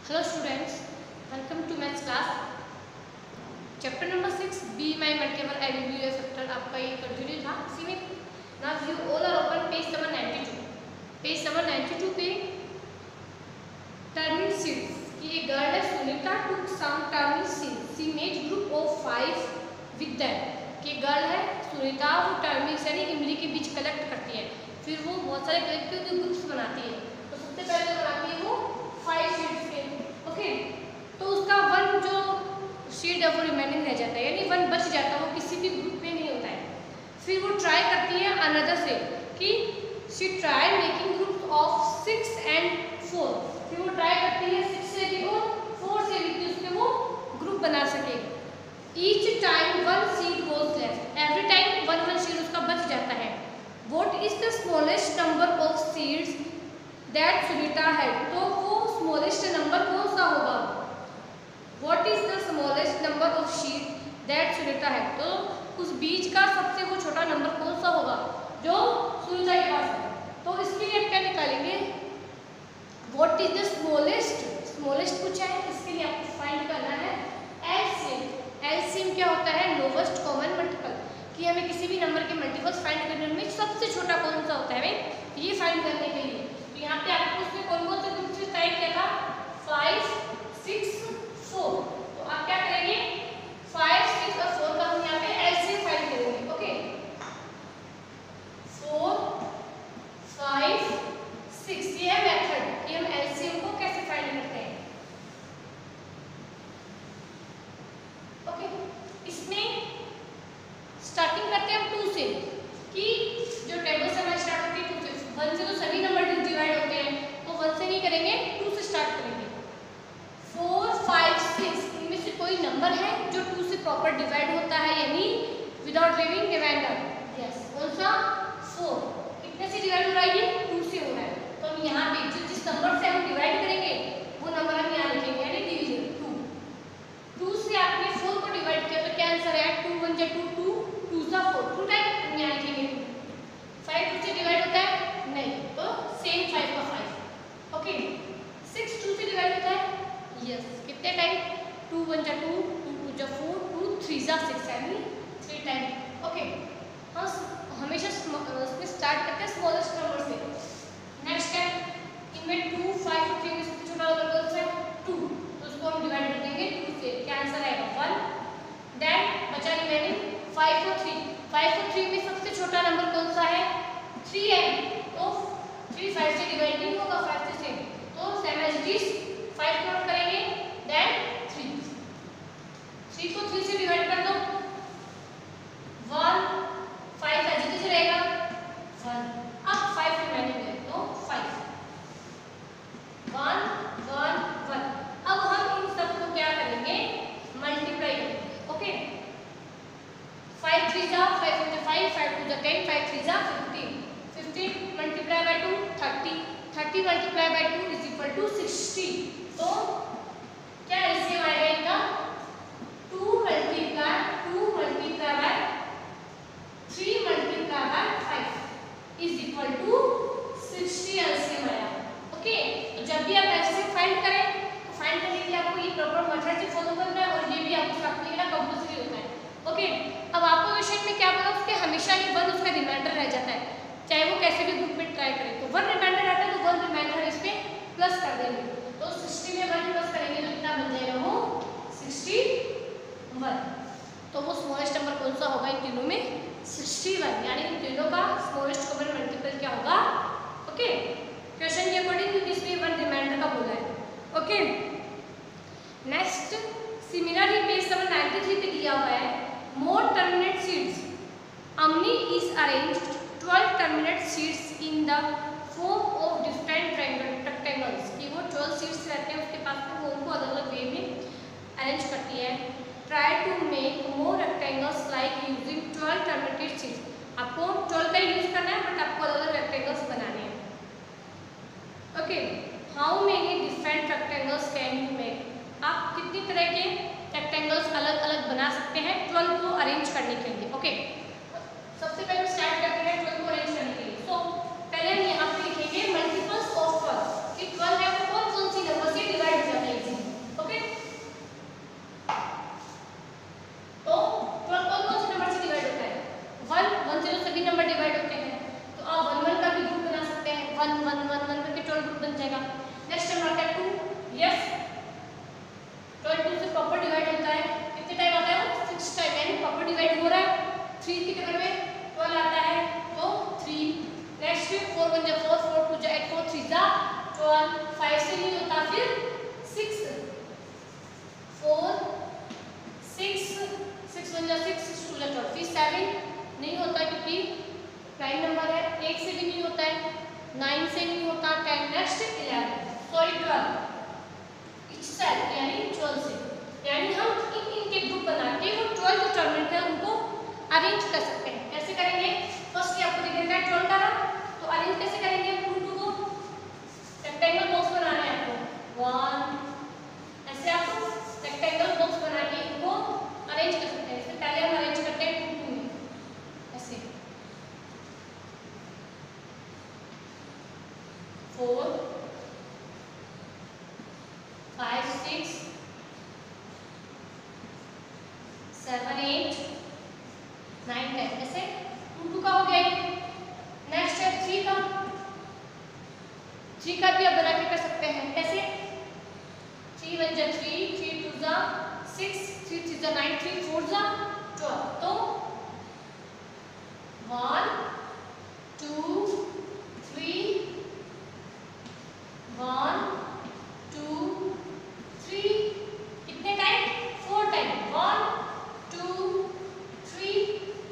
Hello students, welcome to maths class. Chapter number 6 B my multiple edibility factor आपका ये continue था. इसी में now you all are open page number 92. Page number 92 पे terming seeds की एक girl है Sunita took some terming seeds she made group of 5 with them. कि गर्ल है सुनीता वो टर्मिंग यानी इमली के बीज कलेक्ट करती है, फिर वो बहुत सारे कलेक्ट करके ग्रुप्स बनाती है. तो सबसे पहले बनाती है वो 5 सीड्स के. ओके, तो उसका वन जो सीड है वो रिमेनिंग रह जाता है, यानी वन बच जाता है, वो किसी भी ग्रुप में नहीं होता है. फिर वो ट्राई करती है अनदर से कि she try making group of 6 and 4. फिर वो ट्राई करती है 6 से भी और 4 से भी कि उसके वो ग्रुप बना सके. Each time one seed was left, every time one seed उसका बच जाता है. What is the smallest number of seeds that Sunita had. तो वो स्मॉलेस्ट नंबर कौन सा होगा? What is the smallest number of seed that Sunita है. तो उस बीज का सबसे वो छोटा नंबर कौन सा होगा जो सुनीता के पास है. तो इसके लिए क्या निकालेंगे? What is the smallest, smallest पूछा है, इसके लिए आपको फाइंड करना है एलसीएम. एलसीएम क्या होता है? Lowest common multiple. कि हमें किसी भी नंबर के मल्टीपल्स फाइंड करने में सबसे छोटा कौन सा होता है, हमें ये फाइंड करने के लिए. तो यहाँ पे आपको उसमें कौन कौन से ग्रुप से तय किया था? 5, 6, 4. तो आप क्या करेंगे? 5, 6 और 4 का हम यहाँ पे एलसीएम फाइंड करेंगे. ओके, 4, 5, 6 ये है मेथड कि हम एलसीएम को कैसे फाइंड करते हैं. ओके, इसमें स्टार्टिंग करते हैं हम 2 से. कि जो टेबल से हमारी स्टार्ट होती है 2 से. 1 से तो सभी नंबर डिवाइड होते हैं, तो 1 से नहीं करेंगे, 2 से स्टार्ट करेंगे. 4, 5, 6 इनमें से कोई नंबर है जो 2 से प्रॉपर डिवाइड होता है, यानी विदाउट लिविंग रिमाइंडर. यस, कौन सा? 4. कितने से डिवाइड हो रहा है? ये 2 से हो रहा है. तो हम यहाँ पे जिस नंबर से हम डिवाइड करेंगे वो नंबर हम यहाँ लिखेंगे, यानी डिवीजन 2. 2 से आपने 4 को डिवाइड किया तो क्या आंसर है? 2 1 जा 2, 2 2 जा 4, 2 टाइम हम यहाँ लिखेंगे 2. 5 2 से डिवाइड होता है? नहीं, तो सेम 5 का 5. ओके, 6 2 से डिवाइड होता है? यस. कितने टाइम? 2 1 जा 2, 2 2 जा 4, 2 3 जा 6, यानी 3 टाइम. ओके, हाँ हमेशा उसमें स्टार्ट करते हैं स्मॉलेस्ट नंबर से. नेक्स्ट है इनमें 2, 5 और 3 में सबसे छोटा नंबर कौन सा है? 2. तो उसको हम डिवाइड कर देंगे 2 से. क्या आंसर आएगा? 1. देन बचा रिमेनिंग 5 और 3. 5 और 3 में सबसे छोटा नंबर कौन सा है? 3 है. तो 3 5 से डिवाइड नहीं होगा, 5 से सेम. तो same as it is 5 note करेंगे, देन 3 को 3 से डिवाइड कर दो. 1 5 एज इट इज रहेगा 1. अब 5 रिमेनिंग है, तो 5 1 1 1. अब हम इन सबको क्या करेंगे? मल्टीप्लाई करेंगे. ओके, 5 3 जा 5 1 जा 5, 5 2 जा 10, 5 3 जा 15. 15 multiply by 2 30. 30 multiply by 2 is equal to 60. तो क्या एलसीएम आएगा इनका? 2 multiply by 3 multiply by 5 is equal to 60 LCM आया. ओके, तो जब भी आप एलसीएम फाइंड करें तो फाइंड करने के लिए आपको ये प्रॉपर मेथड से फॉलो करना है, और ये भी आपको साथ में ना कंपल्सरी होता है. ओके, अब आपको क्वेश्चन में क्या पता उसके हमेशा ही 1 उसका रिमाइंडर रह जाता है, चाहे वो कैसे भी ग्रुप में ट्राई करें. तो 1 रिमाइंडर आता है, तो 1 रिमाइंडर इस पे प्लस कर देंगे. तो 60 में 1 प्लस करेंगे तो कितना बन जाएगा? वो 61. तो वो स्मॉलेस्ट नंबर कौन सा होगा इन तीनों में? 61. यानी इन तीनों का स्मॉलेस्ट कॉमन मल्टीपल क्या होगा? ओके, क्वेश्चन के अकॉर्डिंग इसमें 1 रिमाइंडर का बोला है. Okay, next similarly page number 93 पे दिया हुआ है मोर टर्मिनेट सीड्स. अम्नी is arranged 12 terminate seeds in the form of different rectangles. कि वो 12 सीड्स रहते हैं उसके पास में, वो उनको अलग अलग वे में अरेंज करती है. Try to make more rectangles like using 12 terminated seeds. आपको 12 का यूज करना है, बट आपको अलग अलग रेक्टेंगल्स बनाने हैं. Okay, how many different rectangles can you make. आप कितनी तरह के रेक्टेंगल्स अलग अलग बना सकते हैं 12 को अरेंज करने के लिए. ओके, सबसे पहले स्टार्ट करते हैं 12 को अरेंज करने के लिए. सो पहले हम यहाँ पे लिखेंगे मल्टीपल्स ऑफ 12. कि 12 है वो कौन सी नंबर से डिवाइड हो जाता है. 1 1 1 करके 12 ग्रुप बन जाएगा। नेक्स्ट नंबर आता है 2। यस, 12 2 से प्रॉपर डिवाइड होता है। कितने टाइम आता है वो? 6 टाइम, यानी प्रॉपर डिवाइड हो रहा है। 3 की जगह में 12 आता है तो 3। नेक्स्ट 4 1 जा 4, 4 2 जा 8, 4 3 जा 12, 5 से नहीं होता, फिर 6 4 6 6 1 जा 6, 6 2 जा 12, फिर 7 नहीं होता क्योंकि प्राइम नंबर है। 8 से भी नहीं होता है, 9 से नहीं होता, 10। नेक्स्ट 11 सॉरी 12 इच सेल्फ यानी 12 से, यानी हम इनके ग्रुप बना के वो 12 जो टर्मिनेट है उनको अरेंज कर सकते हैं। कैसे करेंगे? फर्स्ट आपको दिख रहा है 12 का ना, तो अरेंज कैसे करेंगे? 2 2 को रेक्टेंगल बॉक्स बनाना है आपको 1, ऐसे आपको रेक्टेंगल बॉक्स बना के इनको अरेंज कर सकते हैं। इससे पहले हम अरेंज करते हैं 2 2 में, ऐसे 4 5 6 7 8 9 10, ऐसे 2 2 का हो गया। नेक्स्ट है 3 का। 3 का भी आप बना के कर सकते हैं। कैसे? 3 1 जा 3, 3 2 जा 6, 3 3 जा 9, 3 4 जा 12, तो 1 2 3 1 2 3, कितने टाइम? 4 टाइम। 1 2 3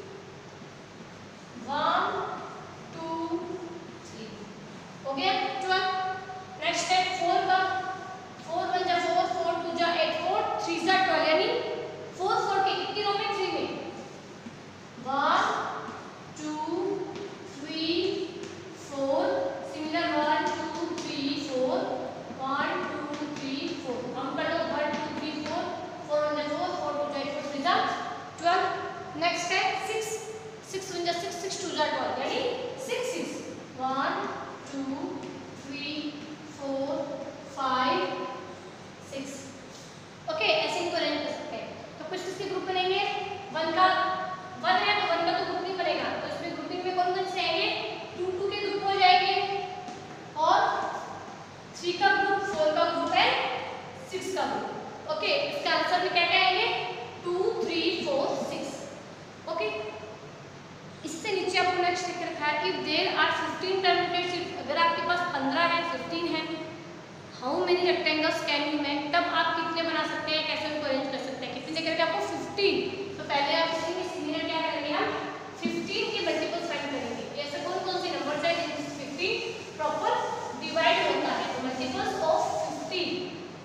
1 2 3 हो गया 12। नेक्स्ट है 4 का। 4 1 जा 4, 4 2 जा 8, 4 3 जा 12, यानी 4 4 के कितनी रो में? 3 में। 1 2 3 4, सिमिलर 1 2 3 4, 1 2 3 4, हम कर लो 1 2 3 4, 4 1 जा 4, 4 2 जा 8, 4 3 जा 12। नेक्स्ट है 6 6 1 जा 6, 6 2 जा 12, यानी 6 6 1 2 3 4 5 6। ओके, ऐसे इनको अरेंज कर सकते हैं। तो कुछ किसके ग्रुप बनेंगे? 1 का 1 है तो 1 का तो ग्रुप नहीं बनेगा, तो इसमें ग्रुपिंग में कौन कौन से आएंगे? 2 2 के ग्रुप हो जाएंगे, और 3 का ग्रुप, 4 का ग्रुप है, 6 का ग्रुप। ओके, इसका आंसर में क्या क्या आएंगे? 2 3 4 6। ओके, इससे नीचे आपको नेक्स्ट लिख रखा है if there are 15 terminated seats, अगर आपके पास 15 है 15 है, how many rectangles can you make, तब आप कितने बना सकते हैं, कैसे उनको अरेंज कर सकते हैं? कितने करके? आपको 15। तो पहले आप इसमें सिमिलर क्या करेंगे? हम 15 के मल्टीपल्स फाइंड करेंगे। ऐसे कौन कौन से नंबर्स है जिनसे 15 प्रॉपर डिवाइड होता है? तो मल्टीपल्स ऑफ 15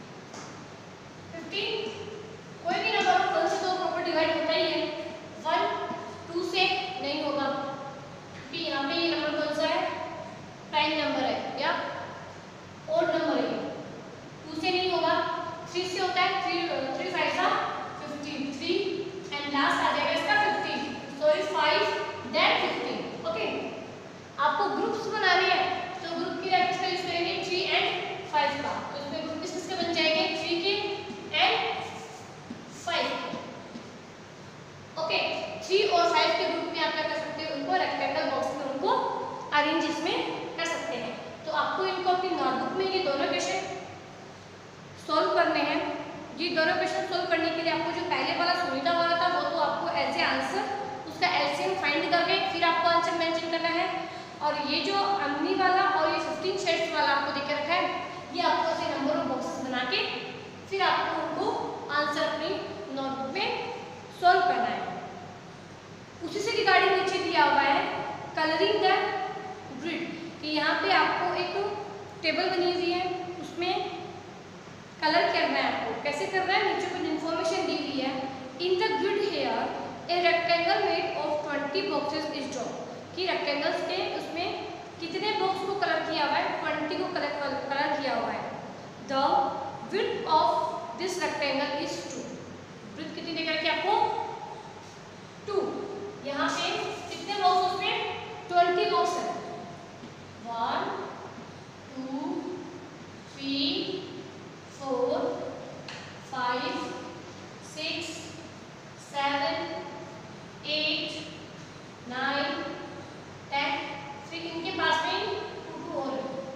कोई भी नंबर 1 से तो प्रॉपर डिवाइड होता ही है। 1 2 से नहीं होगा क्योंकि यहाँ पे ये नंबर कौन सा है? प्राइम नंबर है या ओड नंबर है। 2 से नहीं होगा। 3 से होता है, 3 5 जा 15, 3 एंड लास्ट आ जाएगा इसका 15, सॉरी 5 देन 15। ओके, आपको ग्रुप्स बनाने हैं तो ग्रुप की रेफरेंस का यूज करेंगे 3 एंड 5 का। तो इसमें ग्रुप किसके बन जाएंगे? 3 के एंड 5 के। ओके, 3 और 5 के ग्रुप में आप क्या कर सकते हो? उनको रेक्टेंगल बॉक्स में उनको अरेंज इसमें कर सकते हैं। तो आपको इनको अपनी नोटबुक में ये दोनों क्वेश्चन सॉल्व करने हैं। ये दोनों क्वेश्चन सॉल्व करने के लिए आपको जो पहले वाला सुविधा वाला था वो तो आपको एज ए आंसर उसका एलसीएम फाइंड करके फिर आपको आंसर मेंशन करना है, और ये जो अम्नी वाला और ये 15 शेड्स वाला आपको देख रखा है, ये आपको ऐसे नंबर ऑफ बॉक्सेस बना के फिर आपको उनको आंसर अपनी नोटबुक में सॉल्व करना है। उसी से रिगार्डिंग नीचे दिया हुआ है कलरिंग द ग्रिड, कि यहाँ पे आपको एक टेबल बनी हुई है, उसमें कलर करना है आपको। कैसे करना है? नीचे कुछ इन्फॉर्मेशन दी हुई है। In the grid here a rectangle made of 20 boxes is draw, कि रेक्टेंगल्स के उसमें कितने बॉक्स को कलर किया हुआ है? 20 को कलर किया हुआ है। The width of this rectangle is 2, width कितनी देकर के आपको? 2। यहाँ पे कितने बॉक्स उसमें? 20 बॉक्स है। 1 2 3 4 5 6 7 8 9 10। फिर इनके पास में 2 2 और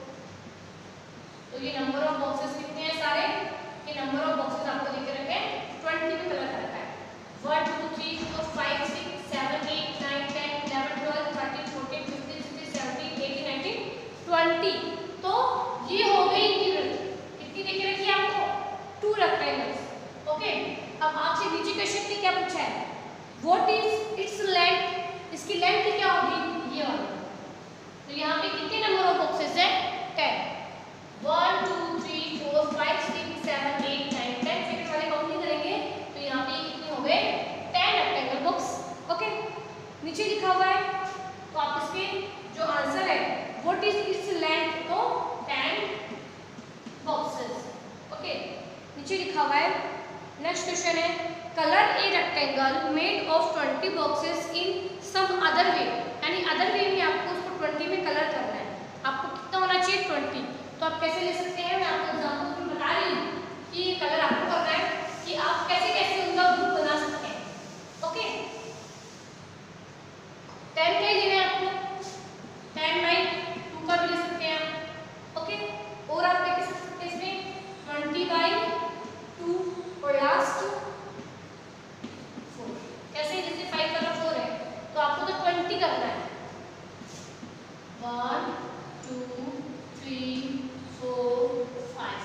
ये नंबर ऑफ बॉक्सेस कितने हैं सारे, ये नंबर ऑफ बॉक्सेस आपको देखे रखे हैं 20 में कलर कर रखा है। 1 2 3 4 5 6 7 8 9 10 11 12 13 14 15 16 17 18 19 20। तो ये हो गई इंटीग्रल, कितनी देखे रखी है आपको, 2 रेक्टेंगल्स। ओके, अब आपसे नीचे क्वेश्चन में क्या पूछा है, व्हाट इज इट्स लेंथ, इसकी लेंथ क्या होगी, ये वाली। तो यहाँ पे कितने नंबर ऑफ बॉक्सेस है, 10। 1 2 3 4 5 6 7 8 9 10 सेकंड वाले काउंट नहीं करेंगे, तो यहाँ पे कितने हो गए, 10 रेक्टेंगल बॉक्स। ओके, नीचे लिखा हुआ है, तो आप इसके जो आंसर है व्हाट इज इट्स लेंथ, तो 10 बॉक्सेस। ओके, नीचे लिखा हुआ है, नेक्स्ट क्वेश्चन है, colour a rectangle made of 20 boxes in some other way, यानी अदर वे में आपको उसको 20 में कलर करना है। आपको कितना होना चाहिए, 20। तो आप कैसे ले सकते हैं, मैं आपको एग्जांपल में बता रही हूँ कि ये कलर आपको करना है कि आप कैसे कैसे उनका ग्रुप बना सकते हैं। ओके, 10 का ही लेना है आपको, 10 बाई 2 का भी ले सकते हैं आप। ओके, और आप क्या कर सकते हैं इसमें, 20 बाई 2 और लास्ट 4। कैसे, जैसे 5 का 4 है तो आपको तो 20 करना है। 1 2 3 4 5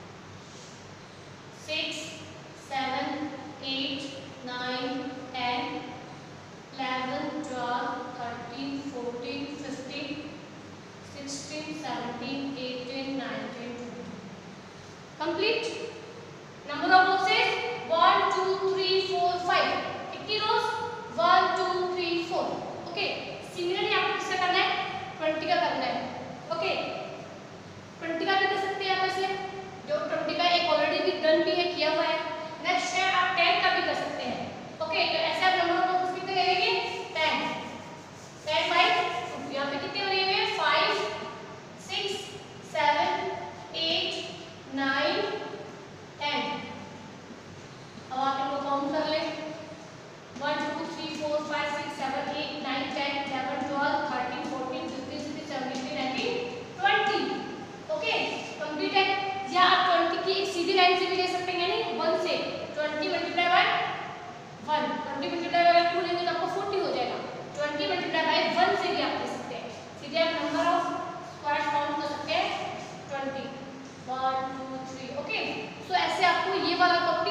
6 7 8 9 10 11 12 13 14 15 16 17 18 19 20। कंप्लीट। Number of boxes 1 2 3 4 5। कितनी रोज, 1 2 3 4। ओके, सिमिलरली आपको किसका करना है, 20 का करना है। ओके, 20 का भी कर सकते हैं आप, ऐसे जो 20 का एक ऑलरेडी भी डन भी है, किया हुआ है। नेक्स्ट है आप 10 का भी कर सकते हैं। ओके, तो ऐसे आप नंबर ऑफ बॉक्सेस कितने करेंगे, 10 10 बाई 2। यहाँ पे कितने हो रहे हैं, 5 6 7 8 9 10। अब आप इनको काउंट कर लें, 1 2 3 4 5 6 7 8 9 10 11 12 13 14 15 16 17 18 19 20। ओके, कंप्लीट है। या आप 20 की एक सीधी लाइन से भी ले सकते हैं, यानी 1 से 20 मल्टीप्लाई बाय 1, 20 मल्टीप्लाई बाय 2 लेंगे तो आपको 40 हो जाएगा। 20 मल्टीप्लाई बाय 1 से भी आप ले सकते हैं, सीधे आप नंबर ऑफ स्क्वायर काउंट कर सकते हैं 20 1 2 3। ओके, सो ऐसे आपको ये वाला